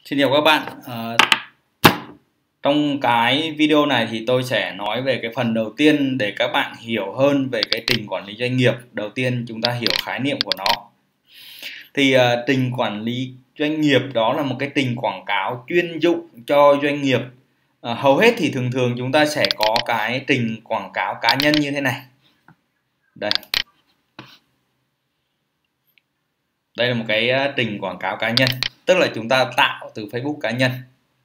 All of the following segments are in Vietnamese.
Xin chào các bạn. Trong cái video này thì tôi sẽ nói về cái phần đầu tiên để các bạn hiểu hơn về cái trình quản lý doanh nghiệp. Đầu tiên chúng ta hiểu khái niệm của nó. Thì trình quản lý doanh nghiệp đó là một cái trình quảng cáo chuyên dụng cho doanh nghiệp. Hầu hết thì thường chúng ta sẽ có cái trình quảng cáo cá nhân như thế này. Đây là một cái trình quảng cáo cá nhân, tức là chúng ta tạo từ Facebook cá nhân.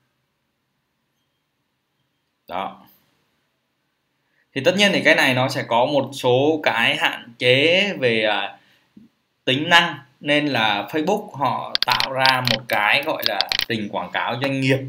Đó. Thì tất nhiên thì cái này nó sẽ có một số cái hạn chế về tính năng, nên là Facebook họ tạo ra một cái gọi là trình quảng cáo doanh nghiệp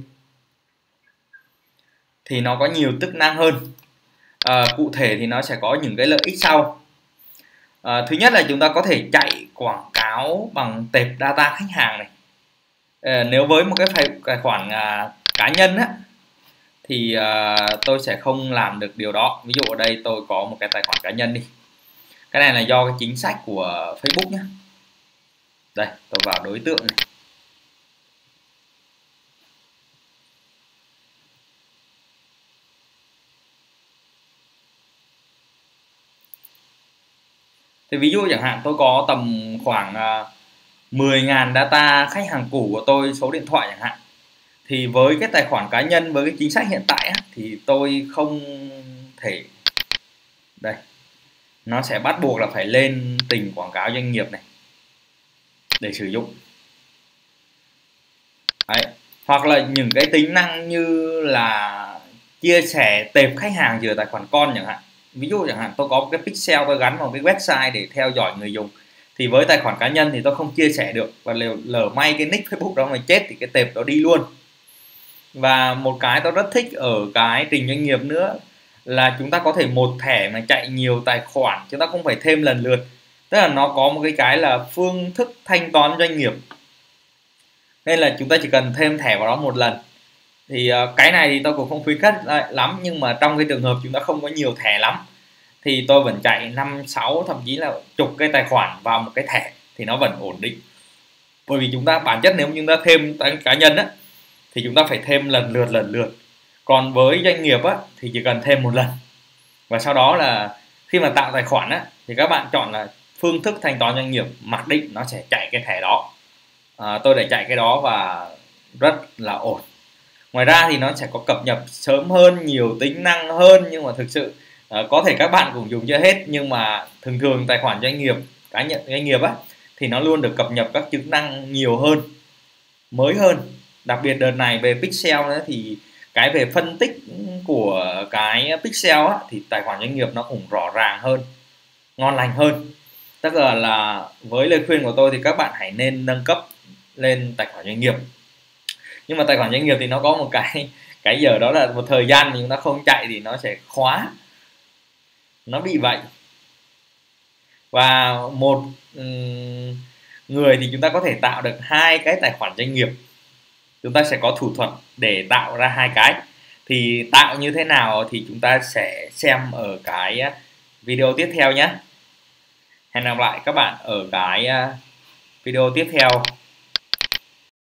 thì nó có nhiều chức năng hơn. Cụ thể thì nó sẽ có những cái lợi ích sau. Thứ nhất là chúng ta có thể chạy quảng cáo bằng tệp data khách hàng này. Nếu với một cái tài khoản cá nhân á, thì tôi sẽ không làm được điều đó. Ví dụ ở đây tôi có một cái tài khoản cá nhân đi. Cái này là do cái chính sách của Facebook nhé. Đây, tôi vào đối tượng này. Thì ví dụ chẳng hạn tôi có tầm khoảng 10.000 data khách hàng cũ của tôi, số điện thoại chẳng hạn. Thì với cái tài khoản cá nhân, với cái chính sách hiện tại á, thì tôi không thể, đây, nó sẽ bắt buộc là phải lên trình quảng cáo doanh nghiệp này để sử dụng. Đấy. Hoặc là những cái tính năng như là chia sẻ tệp khách hàng giữa tài khoản con chẳng hạn. Ví dụ chẳng hạn tôi có một cái pixel tôi gắn vào cái website để theo dõi người dùng, thì với tài khoản cá nhân thì tôi không chia sẻ được, và lỡ may cái nick Facebook đó mà chết thì cái tệp đó đi luôn. Và một cái tôi rất thích ở cái trình doanh nghiệp nữa là chúng ta có thể một thẻ mà chạy nhiều tài khoản, chúng ta không phải thêm lần lượt. Tức là nó có một cái là phương thức thanh toán doanh nghiệp, nên là chúng ta chỉ cần thêm thẻ vào đó một lần. Thì cái này thì tôi cũng không khuyến khích lắm, nhưng mà trong cái trường hợp chúng ta không có nhiều thẻ lắm thì tôi vẫn chạy 5, 6, thậm chí là chục cái tài khoản vào một cái thẻ thì nó vẫn ổn định. Bởi vì chúng ta bản chất nếu chúng ta thêm cá nhân á, thì chúng ta phải thêm lần lượt. Còn với doanh nghiệp á, thì chỉ cần thêm một lần. Và sau đó là khi mà tạo tài khoản á, thì các bạn chọn là phương thức thanh toán doanh nghiệp, mặc định nó sẽ chạy cái thẻ đó. Tôi để chạy cái đó và rất là ổn. Ngoài ra thì nó sẽ có cập nhật sớm hơn, nhiều tính năng hơn, nhưng mà thực sự có thể các bạn cũng dùng chưa hết. Nhưng mà thường tài khoản doanh nghiệp, cá nhân doanh nghiệp á, thì nó luôn được cập nhật các chức năng nhiều hơn, mới hơn. Đặc biệt đợt này về pixel nữa, thì cái về phân tích của cái pixel á, thì tài khoản doanh nghiệp nó cũng rõ ràng hơn, ngon lành hơn. Tức là với lời khuyên của tôi thì các bạn hãy nên nâng cấp lên tài khoản doanh nghiệp. Nhưng mà tài khoản doanh nghiệp thì nó có một cái giờ đó là một thời gian mà chúng ta không chạy thì nó sẽ khóa, nó bị vậy. Và một người thì chúng ta có thể tạo được 2 cái tài khoản doanh nghiệp. Chúng ta sẽ có thủ thuật để tạo ra 2 cái. Thì tạo như thế nào thì chúng ta sẽ xem ở cái video tiếp theo nhé. Hẹn gặp lại các bạn ở cái video tiếp theo.